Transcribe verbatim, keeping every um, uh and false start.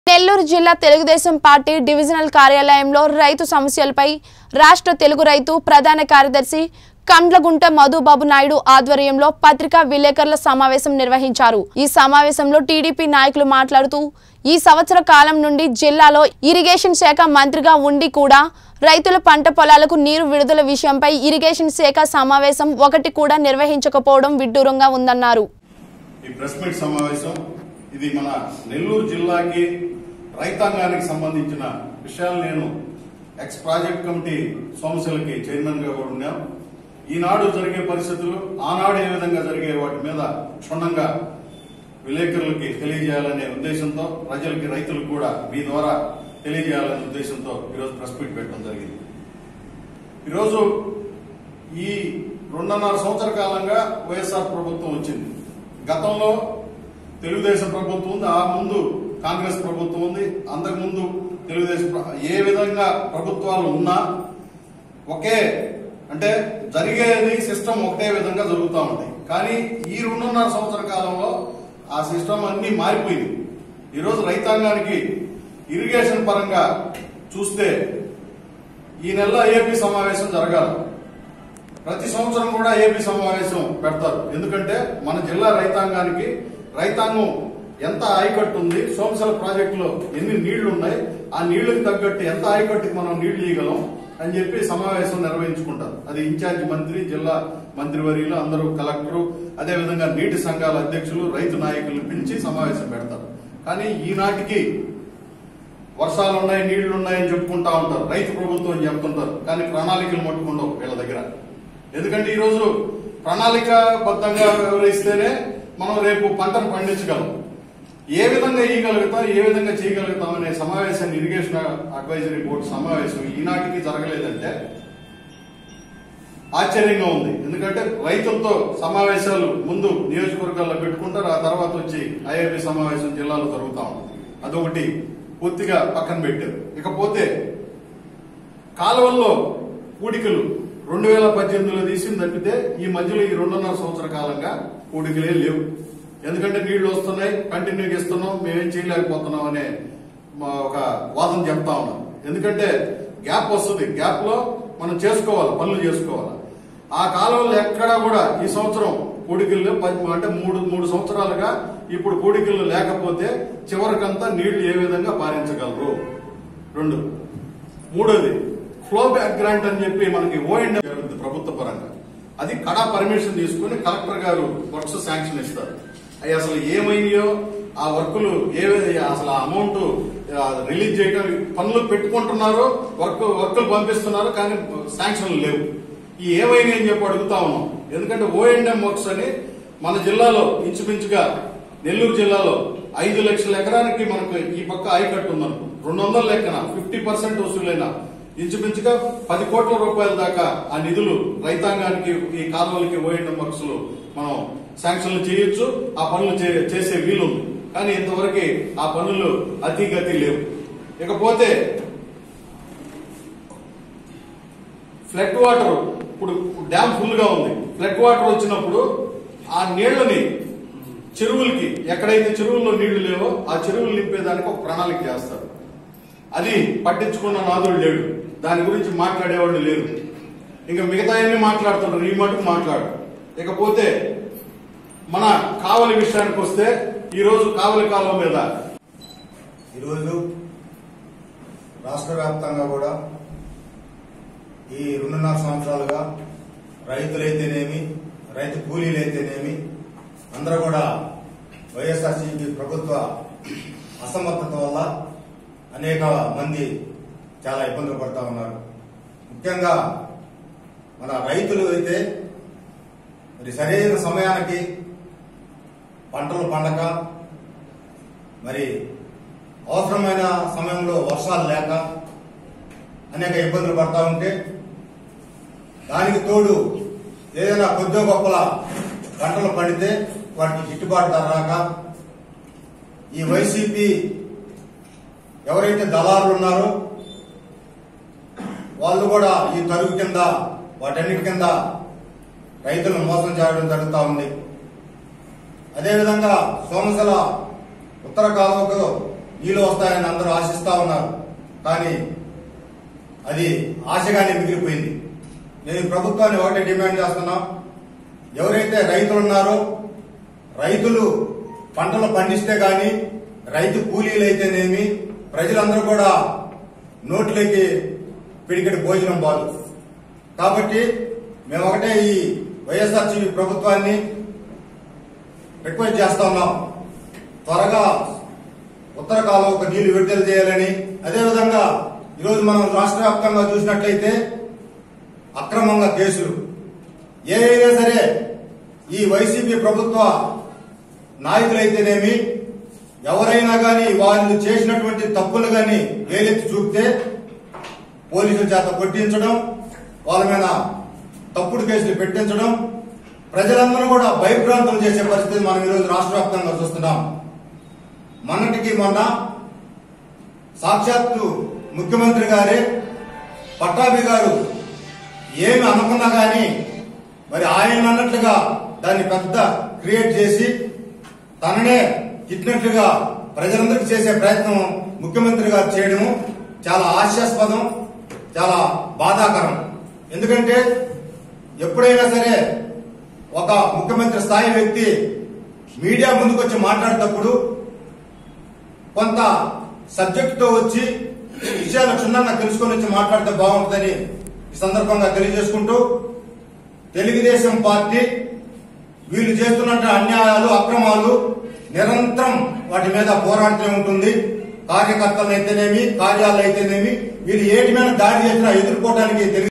నెల్లూరు జిల్లా Telugu Desam party divisional కార్యాలయంలో రైతు సమస్యలపై రాష్ట్ర తెలుగు రైతు ప్రధాన కార్యదర్శి కండ్లగుంట మధుబాబు నాయుడు ఆధ్వర్యంలో పత్రికా విలేకరుల సమావేశం నిర్వహించారు। ఈ సమావేశంలో టీడీపీ నాయకులు మాట్లాడుతూ ఈ సంవత్సర కాలం నుండి జిల్లాలో ఇరిగేషన్ శాఖ మంత్రిగా ఉండి కూడా రైతుల పంట పొలాలకు నీరు విడుదల విషయంపై ఇరిగేషన్ శాఖ సమావేశం ఒకటి కూడా నిర్వహించకపోవడం విడ్డూరంగా ఉందన్నారు। ఈ ప్రెస్ మీట్ సమావేశం ఇది మన నెల్లూరు జిల్లాకి రైతాంగానికి సంబంధించిన విషయాలు నేను ఎక్స్ ప్రాజెక్ట్ కమిటీ సమస్యలకి చైర్మన్ గా కూడా ఉన్నాం। ఈనాడు జరిగే పరిస్థితులు ఆనాడు ఏ విధంగా జరిగే వాటి మీద క్షుణ్ణంగా విలేకరులకి తెలియజేయాలనే ఉద్దేశంతో ప్రజలకి రైతులకు కూడా మీ ద్వారా తెలియజేయాలనే ఉద్దేశంతో ఈరోజు ప్రెస్ మీట్ పెట్టడం జరిగింది। ఈరోజు ఈ రెండున్నర సంవత్సర కాలంగా వైఎస్ఆర్ ప్రభుత్వం వచ్చింది। గతంలో తెలుగుదేశం ప్రభుత్వం ఉంది, ఆ ముందు కాంగ్రెస్ ప్రభుత్వం ఉంది, అంతకుముందు తెలుగుదేశం ఏ విధంగా ప్రభుత్వాలు ఉన్నా ఒకే అంటే జరిగేది సిస్టమ్ ఒకటే విధంగా జరుగుతూ ఉంటాయి। కానీ ఈ రెండున్నర సంవత్సర కాలంలో ఆ సిస్టమ్ అన్ని మారిపోయింది। ఈరోజు రైతాంగానికి ఇరిగేషన్ పరంగా చూస్తే ఈ నెల ఏపీ సమావేశం జరగాలి, ప్రతి సంవత్సరం కూడా ఏపీ సమావేశం పెడతారు। ఎందుకంటే మన జిల్లా రైతాంగానికి రైతాంగం ఎంత ఆయకట్టు ఉంది, సోమశల ప్రాజెక్టులో ఎన్ని నీళ్లు ఉన్నాయి, ఆ నీళ్లకు తగ్గట్టు ఎంత ఆయకట్టుకి మనం నీళ్లు ఇవ్వగలం అని చెప్పి సమావేశం నిర్వహించుకుంటారు। అది ఇన్ఛార్జి మంత్రి, జిల్లా మంత్రివర్యులు, అందరూ కలెక్టరు, అదేవిధంగా నీటి సంఘాల అధ్యక్షులు, రైతు నాయకులను పిలిచి సమావేశం పెడతారు। కానీ ఈనాటికి వర్షాలు ఉన్నాయి, నీళ్లు ఉన్నాయని చెప్పుకుంటా ఉంటారు, రైతు ప్రభుత్వం అని చెప్తుంటారు, కానీ ప్రణాళికలు మట్టుకుండవు వీళ్ళ దగ్గర। ఎందుకంటే ఈరోజు ప్రణాళికాబద్ధంగా వివరిస్తేనే మనం రేపు పంటను పండించగలం, ఏ విధంగా ఇయ్యగలుగుతాం, ఏ విధంగా చేయగలుగుతాం అనే సమావేశాన్ని ఇరిగేషన్ అడ్వైజరీ బోర్డు సమావేశం ఈనాటికి జరగలేదంటే ఆశ్చర్యంగా ఉంది। ఎందుకంటే రైతులతో సమావేశాలు ముందు నియోజకవర్గాల్లో పెట్టుకుంటారు, ఆ తర్వాత వచ్చి ఐఏబీ సమావేశం జిల్లాలో జరుగుతా ఉంటుంది, అదొకటి పూర్తిగా పక్కన పెట్టారు। ఇకపోతే కాలువల్లో పూడికలు రెండు వేల పద్దెనిమిదిలో తీసింది తప్పితే ఈ మధ్యలో ఈ రెండున్నర సంవత్సర కాలంగా పూడికలే లేవు। ఎందుకంటే నీళ్లు వస్తున్నాయి, కంటిన్యూగా ఇస్తున్నాం, మేమేం చేయలేకపోతున్నాం అనే ఒక వాదన చెప్తా ఉన్నాం। ఎందుకంటే గ్యాప్ వస్తుంది, గ్యాప్ లో మనం చేసుకోవాలి, పనులు చేసుకోవాలి। ఆ కాలంలో ఎక్కడా కూడా ఈ సంవత్సరం పూడికలు అంటే మూడు మూడు సంవత్సరాలుగా ఇప్పుడు పూడికలు లేకపోతే చివరికంతా నీళ్లు ఏ విధంగా పారించగలరు? రెండు మూడోది ఫ్లో బ్యాక్ గ్రాంట్ అని చెప్పి మనకి ఓఎండ్ జరుగుతుంది ప్రభుత్వ పరంగా, అది కడా పర్మిషన్ తీసుకుని కలెక్టర్ గారు వర్క్స్ శాంక్షన్ ఇస్తారు। అవి అసలు ఏమయ్యో ఆ వర్కులు ఏ అసలు అమౌంట్ రిలీజ్ చేయడం, పనులు పెట్టుకుంటున్నారు, వర్క్ వర్కులు పంపిస్తున్నారు, కానీ శాంక్షన్లు లేవు। ఈ ఏమైనా అని చెప్పి అడుగుతా ఉన్నాం। ఎందుకంటే ఓఎండ్ఎం వర్క్స్ అని మన జిల్లాలో ఇంచుమించుగా నెల్లూరు జిల్లాలో ఐదు లక్షల ఎకరానికి మనకు ఈ పక్క ఆయకట్టు ఉందనుకో, రెండు వందల లెక్కన ఫిఫ్టీ పర్సెంట్ వసూలైన ఇంచుమించుగా పది కోట్ల రూపాయల దాకా ఆ నిధులు రైతాంగానికి ఈ కాలువలకి ఓఎండ్ఎం వర్క్స్ లో మనం శాంక్షన్లు చేయొచ్చు, ఆ పనులు చేసే వీలుంది, కానీ ఇంతవరకు ఆ పనులు అతిగతి లేవు। ఇకపోతే ఫ్లడ్ వాటర్, ఇప్పుడు డ్యామ్ ఫుల్ గా ఉంది, ఫ్లడ్ వాటర్ వచ్చినప్పుడు ఆ నీళ్లని చెరువులకి, ఎక్కడైతే చెరువుల్లో నీళ్లు లేవో ఆ చెరువులు నింపేదానికి ఒక ప్రణాళిక చేస్తారు, అది పట్టించుకున్న నాదుడు లేడు, దాని గురించి మాట్లాడేవాళ్ళు లేరు, ఇంకా మిగతా అన్ని మాట్లాడుతున్నారు, ఈ మటుకు మాట్లాడు। ఇకపోతే మన కావలి విషయానికి వస్తే ఈరోజు కావలి కాలం మీద ఈరోజు రాష్ట్ర వ్యాప్తంగా కూడా ఈ రెండున్నర సంవత్సరాలుగా రైతులైతేనేమి, రైతు కూలీలైతేనేమి అందరూ కూడా వైఎస్ఆర్సీపీ ప్రభుత్వ అసమర్థత వల్ల అనేక మంది చాలా ఇబ్బందులు పడుతూ ఉన్నారు। ముఖ్యంగా మన రైతులు అయితే మరి సరైన సమయానికి పంటలు పండక, మరి అవసరమైన సమయంలో వర్షాలు లేక అనేక ఇబ్బందులు పడతా ఉంటే, దానికి తోడు ఏదైనా కొద్ది గొప్పల పంటలు పండితే వాటికి గిట్టుబాటు ధర రాక ఈ వైసీపీ ఎవరైతే దళారులు ఉన్నారో వాళ్ళు కూడా ఈ తరుగు కింద వాటన్నిటి కింద రైతులను మోసం చేయడం జరుగుతూ ఉంది। అదేవిధంగా సోమశల ఉత్తర కాలువకు నీళ్ళు వస్తాయని అందరూ ఆశిస్తా ఉన్నారు. కానీ అది ఆశగానే మిగిలిపోయింది. నేను ప్రభుత్వాన్ని ఒకటే డిమాండ్ చేస్తున్నా, ఎవరైతే రైతులు ఉన్నారో రైతులు పంటలు పండిస్తే గాని రైతు కూలీలు అయితేనేమి ప్రజలందరూ కూడా నోట్లోకి పిడికెడు భోజనం బాదు. కాబట్టి మేము ఒకటే ఈ వైఎస్ఆర్సీపీ ప్రభుత్వాన్ని రిక్వెస్ట్ చేస్తా ఉన్నాం, త్వరగా ఉత్తర కాలువకు నీళ్లు విడుదల చేయాలని. అదేవిధంగా ఈరోజు మనం రాష్ట్ర వ్యాప్తంగా చూసినట్లయితే అక్రమంగా కేసులు ఏవైనా సరే ఈ వైసీపీ ప్రభుత్వ నాయకులైతేనేమి ఎవరైనా గాని వాళ్ళు చేసినటువంటి తప్పులు గాని వేలెత్తి చూపితే పోలీసుల చేత కొట్టించడం, వాళ్ళ మీద తప్పుడు కేసులు పెట్టించడం, ప్రజలందరూ కూడా భయభ్రాంతులు చేసే పరిస్థితి మనం ఈరోజు రాష్ట్ర వ్యాప్తంగా చూస్తున్నాం. మొన్నటికి మొన్న సాక్షాత్తు ముఖ్యమంత్రి గారే పట్టాభి గారు ఏమి అనుకున్నా గాని మరి ఆయన అన్నట్లుగా దాన్ని పెద్ద క్రియేట్ చేసి తననే తిట్టినట్లుగా ప్రజలందరికీ చేసే ప్రయత్నం ముఖ్యమంత్రి గారు చేయడము చాలా హాస్యాస్పదం, చాలా బాధాకరం. ఎందుకంటే ఎప్పుడైనా సరే ఒక ముఖ్యమంత్రి స్థాయి వ్యక్తి మీడియా ముందుకు వచ్చి మాట్లాడేటప్పుడు కొంత సబ్జెక్టుతో వచ్చి విషయాలు క్షుణ్ణంగా తెలుసుకొని వచ్చి మాట్లాడితే బాగుంటుందని ఈ సందర్భంగా తెలియజేసుకుంటూ, తెలుగుదేశం పార్టీ వీళ్ళు చేస్తున్న అన్యాయాలు అక్రమాలు నిరంతరం వాటి మీద పోరాడుతూనే ఉంటుంది. కార్యకర్తలు అయితేనేమి కార్యాలయాలు అయితేనేమి వీళ్ళు ఏటి మీద దాడి చేసినా ఎదుర్కోవడానికి